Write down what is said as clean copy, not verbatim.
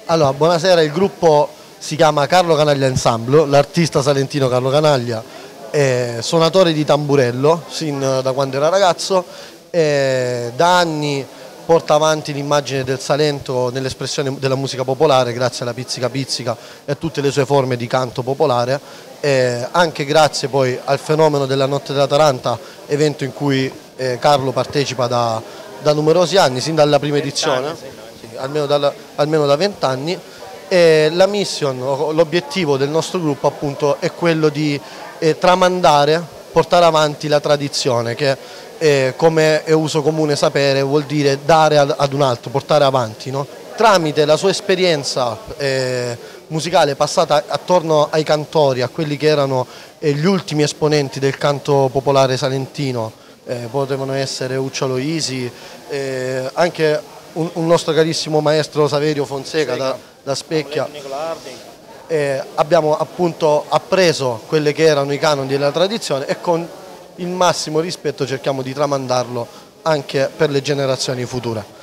Allora, buonasera, il gruppo si chiama Carlo Canaglia Ensemble, l'artista salentino Carlo Canaglia è suonatore di tamburello sin da quando era ragazzo, da anni porta avanti l'immagine del Salento nell'espressione della musica popolare grazie alla pizzica pizzica e a tutte le sue forme di canto popolare, anche grazie poi al fenomeno della Notte della Taranta, evento in cui Carlo partecipa da numerosi anni, sin dalla prima edizione, sì, almeno da 20 anni. E la mission, l'obiettivo del nostro gruppo appunto è quello di tramandare, portare avanti la tradizione che come è uso comune sapere vuol dire dare ad un altro, portare avanti, no? Tramite la sua esperienza musicale passata attorno ai cantori, a quelli che erano gli ultimi esponenti del canto popolare salentino, potevano essere Ucciolo Isi, anche un nostro carissimo maestro Saverio Fonseca da Specchia. Abbiamo appunto appreso quelle che erano i canoni della tradizione e con il massimo rispetto cerchiamo di tramandarlo anche per le generazioni future.